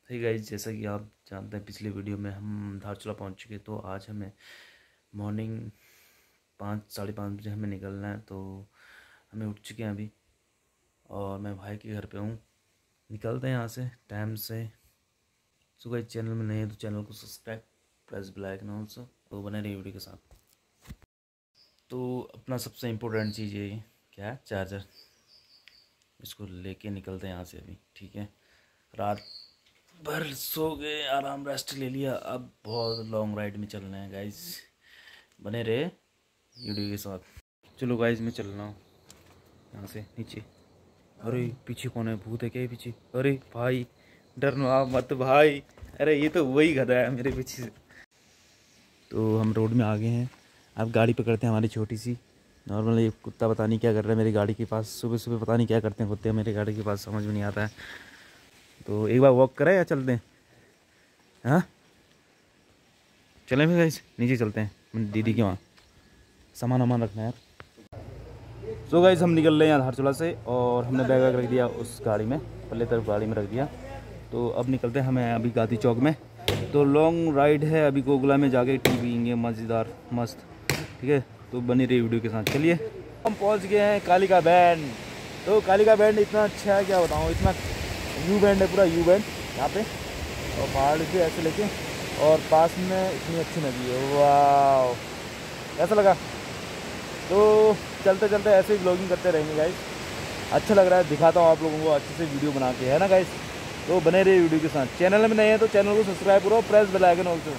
Hey guys, जैसा कि आप जानते हैं पिछले वीडियो में हम धारचूला पहुंच चुके। तो आज हमें मॉर्निंग 5 साढ़े 5 बजे हमें निकलना है। तो हमें उठ चुके हैं अभी और मैं भाई के घर पे हूँ। निकलते हैं यहाँ से टाइम से। सो गाइस, चैनल में नए हैं तो चैनल को subscribe, press bell icon also, तो बने रहिए वीडियो के साथ। तो अपना सबसे इम्पोर्टेंट चीज़ ये क्या है, चार्जर। इसको लेके निकलते हैं यहाँ से अभी। ठीक है, रात भर सो गए, आराम रेस्ट ले लिया, अब बहुत लॉन्ग राइड में चलना है गाइस। बने रहे वीडियो के साथ। चलो गाइस, मैं चल रहा हूँ यहाँ से नीचे। अरे पीछे कौन है, भूत है क्या पीछे? अरे भाई डरना मत भाई, अरे ये तो वही गधा है मेरे पीछे से। तो हम रोड में आ गए हैं, अब गाड़ी पकड़ते हैं हमारी छोटी सी। नॉर्मल ये कुत्ता पता नहीं क्या कर रहा है मेरी गाड़ी के पास। सुबह सुबह पता नहीं क्या करते हैं कुत्ते मेरी गाड़ी के पास, समझ में नहीं आता है। तो एक बार वॉक करें या चलते हैं? हाँ चलें फिर गाइस, नीचे चलते हैं दीदी के वहाँ, सामान वामान रखना है यार। सो गाइस, हम निकल रहे हैं यहाँ धारचूला से और हमने बैग वैग रख दिया उस गाड़ी में, पल्ले तरफ गाड़ी में रख दिया। तो अब निकलते हैं हमें अभी गांधी चौक में। तो लॉन्ग राइड है, अभी गोगला में जाके टी पियेंगे मज़ेदार मस्त। ठीक है, तो बनी रही वीडियो के साथ। चलिए, हम पहुँच गए हैं कालिका बैंड। तो कालिका बैंड इतना अच्छा है क्या बताऊँ, इतना यू बैंड है, पूरा यू बैंड यहाँ पे, और पहाड़ से ऐसे लेके, और पास में इतनी अच्छी नदी है। वाह, कैसा लगा? तो चलते चलते ऐसे ही ब्लॉगिंग करते रहेंगे गाइस। अच्छा लग रहा है, दिखाता हूँ आप लोगों को अच्छे से वीडियो बना के, है ना गाइस। तो बने रहिए वीडियो के साथ। चैनल में नए हैं तो चैनल को सब्सक्राइब करो, प्रेस बेल आइकन ऑल्सो।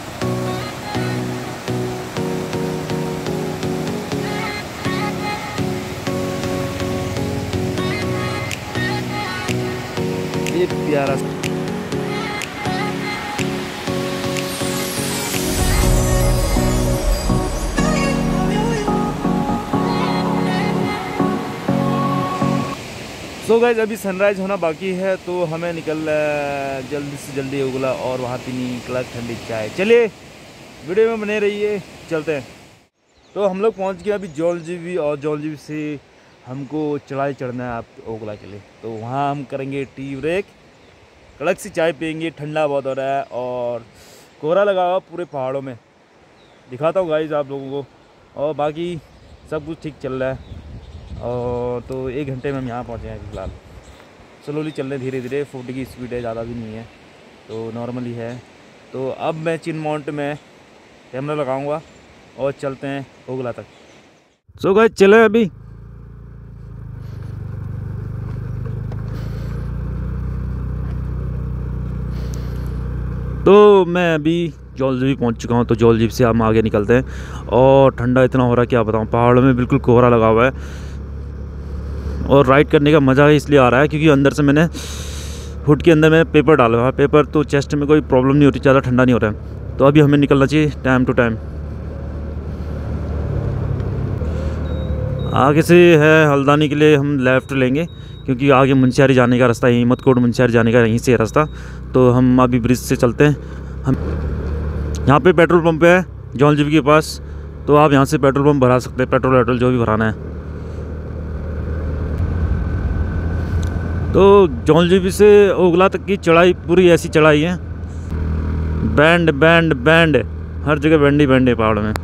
ये प्यारा सो गाइस, अभी सनराइज़ होना बाकी है, तो हमें निकल जल्दी से जल्दी उगला और वहाँ पीनी कड़क ठंडी चाय। चलिए वीडियो में बने रहिए, चलते हैं। तो हम लोग पहुँच गए अभी जौलजीबी, और जौलजीबी से हमको चढ़ाई चढ़ना है आप ओगला के लिए। तो वहाँ हम करेंगे टी ब्रेक, कड़क सी चाय पियेंगे, ठंडा बहुत हो रहा है और कोहरा लगा हुआ पूरे पहाड़ों में। दिखाता हूँ गाइस आप लोगों को, और बाकी सब कुछ ठीक चल रहा है। और तो 1 घंटे में हम यहाँ पहुँचे हैं फिलहाल। स्लोली चल रहे, धीरे धीरे, 40 की स्पीड है, ज़्यादा भी नहीं है, तो नॉर्मली है। तो अब मैं चिन माउंट में कैमरा लगाऊंगा और चलते हैं ओगला तक। सो गाइस, चले अभी। तो मैं अभी जौलजीबी पहुंच चुका हूं। तो जौलजीबी से हम आगे निकलते हैं, और ठंडा इतना हो रहा है क्या बताऊं, पहाड़ों में बिल्कुल कोहरा लगा हुआ है। और राइड करने का मज़ा इसलिए आ रहा है क्योंकि अंदर से मैंने हुड के अंदर मैंने पेपर डाला हुआ है। पेपर तो चेस्ट में कोई प्रॉब्लम नहीं होती, ज़्यादा ठंडा नहीं हो रहा है। तो अभी हमें निकलना चाहिए टाइम टू टाइम। आगे से है हल्द्वानी के लिए हम लेफ़्ट लेंगे, क्योंकि आगे मुंशियारी जाने का रास्ता, हिम्मतकोट मुंशियारी जाने का यहीं से रास्ता। तो हम अभी ब्रिज से चलते हैं। हम यहाँ पे पेट्रोल पंप है जौलजीबी के पास, तो आप यहाँ से पेट्रोल पंप भरा सकते हैं, पेट्रोल वेट्रोल जो भी भराना है। तो जौलजीबी से ओगला तक की चढ़ाई पूरी ऐसी चढ़ाई है, बैंड बैंड बैंड, हर जगह बैंड ही बैंड है पहाड़ में।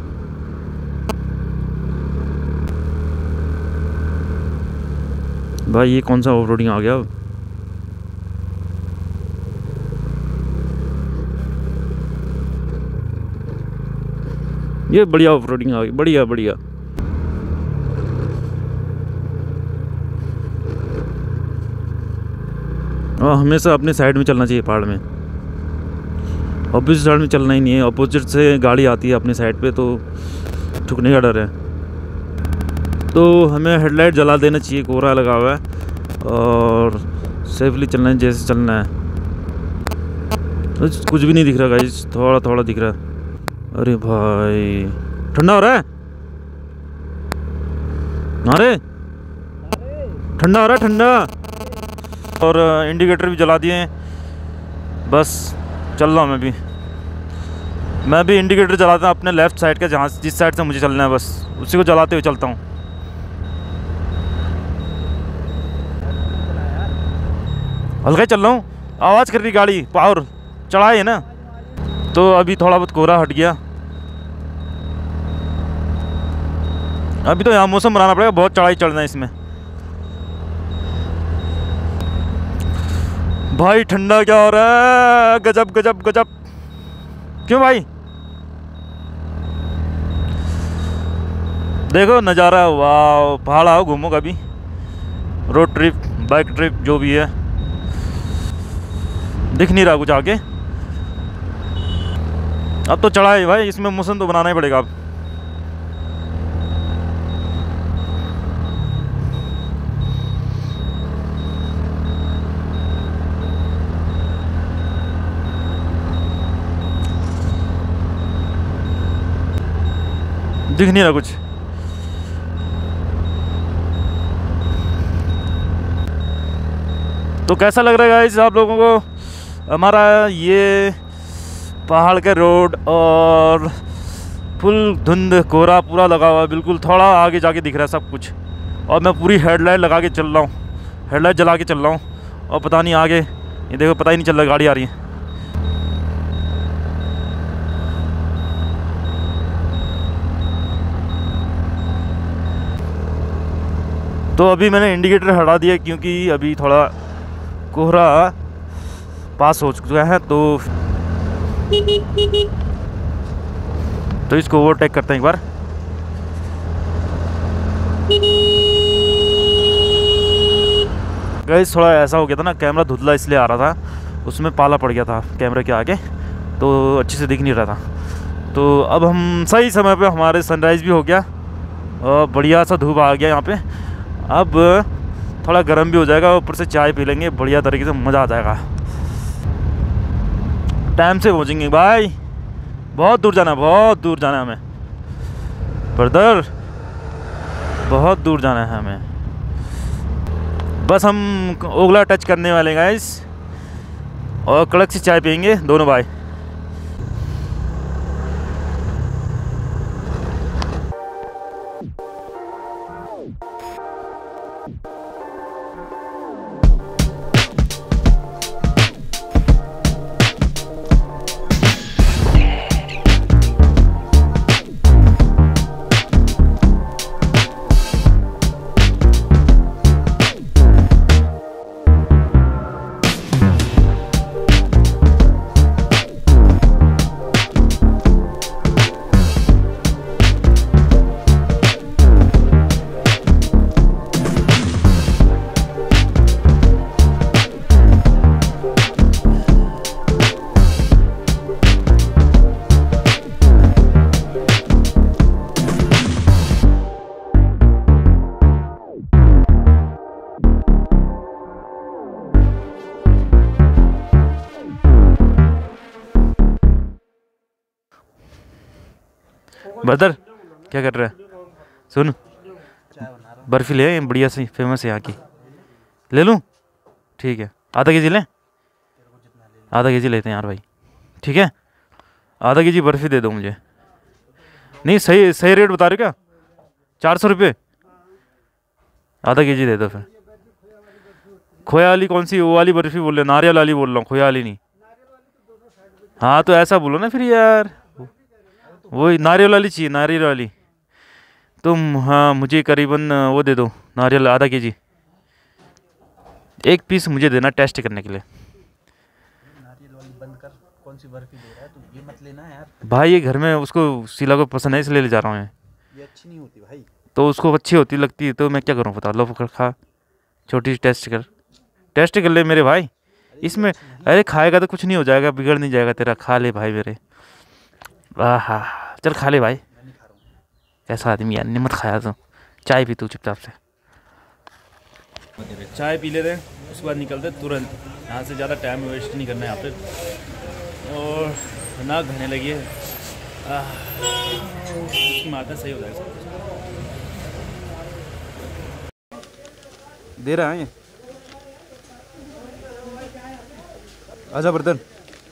भाई ये कौन सा ऑफ रोडिंग आ गया? ये बढ़िया ऑफ रोडिंग आ गई, बढ़िया बढ़िया। और हमेशा अपने साइड में चलना चाहिए पहाड़ में, अपोजिट साइड में चलना ही नहीं है। अपोजिट से गाड़ी आती है अपने साइड पे, तो ठुकने का डर है। तो हमें हेडलाइट जला देना चाहिए, कोहरा लगा हुआ है, और सेफली चलना है जैसे चलना है। कुछ भी नहीं दिख रहा गाइस, थोड़ा थोड़ा दिख रहा है। अरे भाई ठंडा हो रहा है, अरे ठंडा हो रहा है, ठंडा। और इंडिकेटर भी जला दिए हैं। बस चल रहा हूँ मैं भी इंडिकेटर जलाता हूँ अपने लेफ़्ट साइड का, जहाँ जिस साइड से मुझे चलना है, बस उसी को जलाते हुए चलता हूँ। हल्का ही चल रहा हूँ। आवाज़ कर रही गाड़ी, पावर चढ़ाए है ना। तो अभी थोड़ा बहुत कोहरा हट गया। अभी तो यहाँ मौसम बनाना पड़ेगा, बहुत चढ़ाई चढ़ना है इसमें। भाई ठंडा क्या हो रहा है, गजब गजब गजब। क्यों भाई? देखो नज़ारा, वाह। पहाड़ आओ, घूमो कभी, रोड ट्रिप, बाइक ट्रिप, जो भी है। दिख नहीं रहा कुछ आगे। अब तो चढ़ा है भाई, इसमें मौसम तो बनाना ही पड़ेगा अब। दिख नहीं रहा कुछ। तो कैसा लग रहा है गाइस आप लोगों को हमारा ये पहाड़ के रोड? और फुल धुंध कोहरा पूरा लगा हुआ है, बिल्कुल थोड़ा आगे जाके दिख रहा है सब कुछ। और मैं पूरी हेडलाइट लगा के चल रहा हूँ, हेडलाइट जला के चल रहा हूँ। और पता नहीं आगे, ये देखो, पता ही नहीं चल रहा गाड़ी आ रही है। तो अभी मैंने इंडिकेटर हटा दिया क्योंकि अभी थोड़ा कोहरा पास हो चुका है। तो इसको ओवरटेक करते हैं एक बार। गाइस थोड़ा ऐसा हो गया था ना, कैमरा धुंधला इसलिए आ रहा था, उसमें पाला पड़ गया था कैमरे के आगे, तो अच्छे से दिख नहीं रहा था। तो अब हम सही समय पे, हमारे सनराइज़ भी हो गया और बढ़िया सा धूप आ गया यहाँ पे। अब थोड़ा गर्म भी हो जाएगा, ऊपर से चाय पी लेंगे, बढ़िया तरीके से मज़ा आ जाएगा। टाइम से पहुँचेंगे भाई, बहुत दूर जाना है, बहुत दूर जाना है हमें ब्रदर, बहुत दूर जाना है हमें। बस हम ओगला टच करने वाले गाइस, और कड़क से चाय पियेंगे दोनों भाई। ब्रदर क्या कर रहा है? सुन, बर्फ़ी ले, बढ़िया सी, फेमस है यहाँ की। ले लूँ? ठीक है, आधा केजी लें? आधा केजी लेते हैं यार भाई, ठीक है? आधा केजी बर्फ़ी दे दो मुझे। नहीं, सही सही रेट बता रहे हो क्या? 400 रुपये? आधा केजी दे दो फिर। खोया वाली कौन सी, वो वाली बर्फ़ी बोल रहे? नारियल वाली बोल रहा हूँ, खोया वाली नहीं। हाँ तो ऐसा बोलो ना फिर यार, वही नारियल वाली चाहिए, नारियल वाली। तुम, हाँ मुझे करीबन वो दे दो, नारियल आधा केजी। एक पीस मुझे देना टेस्ट करने के लिए। नारियल वाली बंद कर, कौन सी बर्फी दे रहा है तू? ये मत लेना यार भाई, ये घर में उसको शीला को पसंद है इसलिए ले जा रहा हूँ। ये अच्छी नहीं होती भाई। तो उसको अच्छी होती लगती है तो मैं क्या करूँ, बता लो। खा, छोटी सी टेस्ट कर, टेस्ट कर ले मेरे भाई। इसमें अरे खाएगा तो कुछ नहीं हो जाएगा, बिगड़ नहीं जाएगा तेरा। खा ले भाई मेरे, आहा चल खा ले भाई। कैसा आदमी यार, नहीं मत खाया तो। चाय पी तू चुपचाप से। चाय पी लेते हैं, उसके बाद निकलते तुरंत यहाँ से। ज़्यादा टाइम वेस्ट नहीं करना है यहाँ पे। और नाक बहने लगी है, इसकी माता सही हो जाएगा। दे रहा है ये, आजा बर्तन।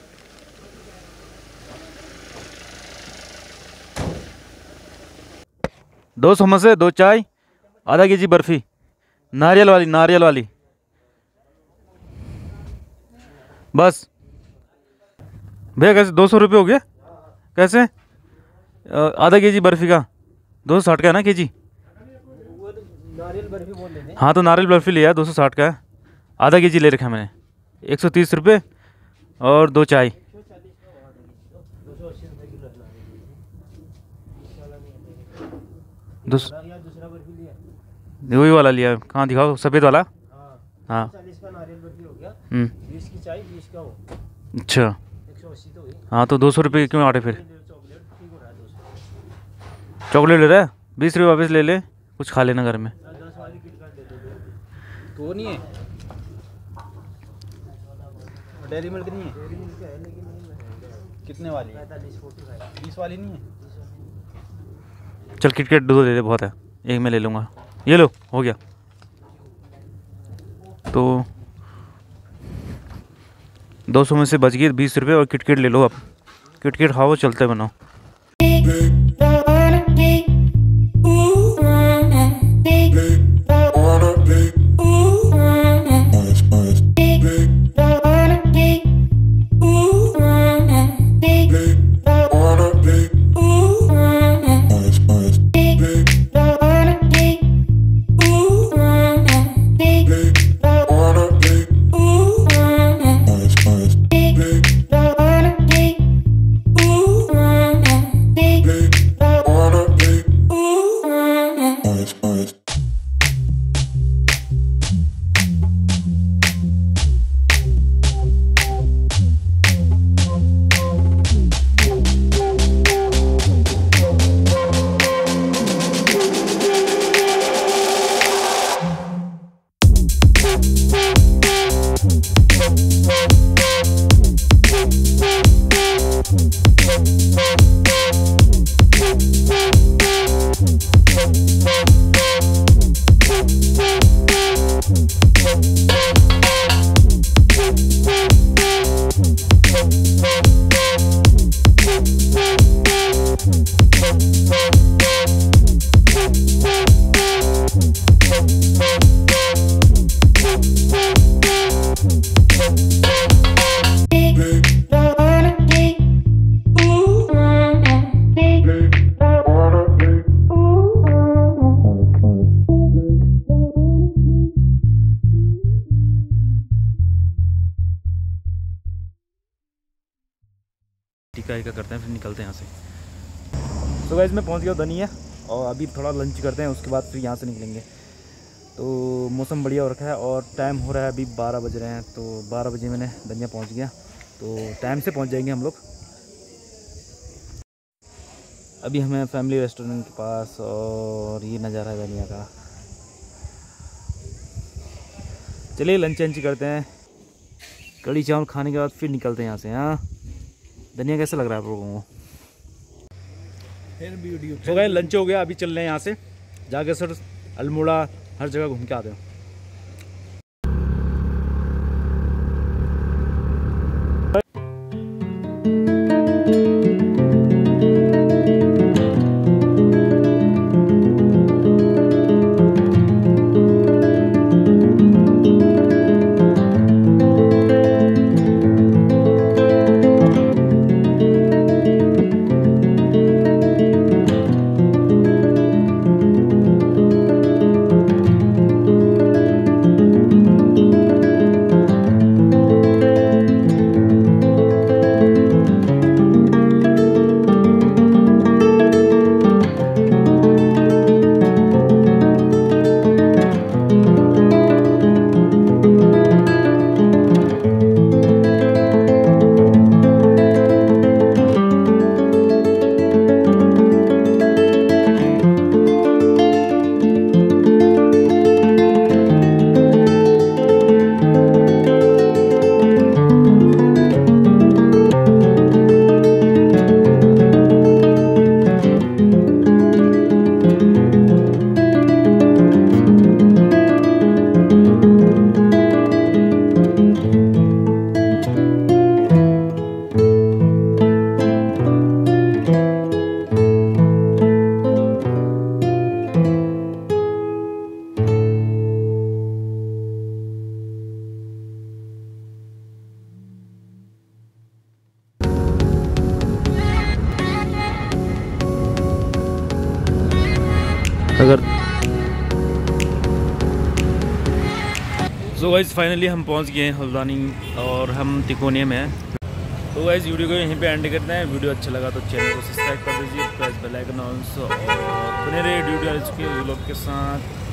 दो समोसे, दो चाय, आधा केजी बर्फ़ी, नारियल वाली, नारियल वाली। बस भैया कैसे 200 रुपये हो गया कैसे? आधा केजी बर्फ़ी का 260 का है ना केजी? नारियल बर्फी बोल रहे थे। हाँ तो नारियल बर्फ़ी लिया 260 का है, आधा केजी ले रखा है मैंने, 130 रुपये और 2 चाय। 280 रुपये किलो दूस दूसरा बर्फी लिया। वही वाला लिया, कहाँ दिखाओ, सफ़ेद वाला। हाँ हाँ 40 का नारियल बर्फी हो गया, 20 की चाय, 20 का हो, अच्छा 180 तो हुई। हाँ तो 200 रुपये क्यों आटे फिर? चॉकलेट ठीक हो रहा है 200। चॉकलेट ले रहा है, 20 रुपये वापस ले ले, कुछ खा लेना घर में। 10 वाली किटकैट दे दो। तो नहीं है, डेयरी मिल्क नहीं है। डेयरी मिल्क है लेकिन नहीं है। कितने वाली है? 45 45 20 वाली नहीं है। चल किटकैट 2 ले ले, बहुत है, एक मैं ले लूँगा। ये लो हो गया। तो 200 में से बच गए 20 रुपये, और किटकैट ले लो अब, किटकैट खाओ चलते बनाओ। टिका का करते हैं फिर निकलते हैं यहाँ से। तो गाइस मैं पहुँच गया धनिया, और अभी थोड़ा लंच करते हैं, उसके बाद फिर यहाँ से निकलेंगे। तो मौसम बढ़िया हो रखा है और टाइम हो रहा है अभी 12 बज रहे हैं। तो 12 बजे मैंने धनिया पहुँच गया, तो टाइम से पहुँच जाएंगे हम लोग। अभी हमें फैमिली रेस्टोरेंट के पास, और ये नज़ारा है धनिया का। चलिए लंच वंच करते हैं, कड़ी चावल खाने के बाद फिर निकलते हैं यहाँ से। हाँ धनिया कैसा लग रहा है आप लोगों को? तो भाई लंच हो गया, अभी चल रहे हैं यहाँ से, जाके सर अल्मोड़ा हर जगह घूम के आते हैं। अगर सो गाइस फाइनली हम पहुंच गए हैं हल्द्वानी और हम तिकोनिया में हैं। तो गाइस वीडियो को यहीं पे एंड करते हैं। वीडियो अच्छा लगा तो चैनल को सब्सक्राइब कर दीजिए, प्रेस बेल आइकन ऑन और बने रहिए वीडियो के व्लॉग के साथ।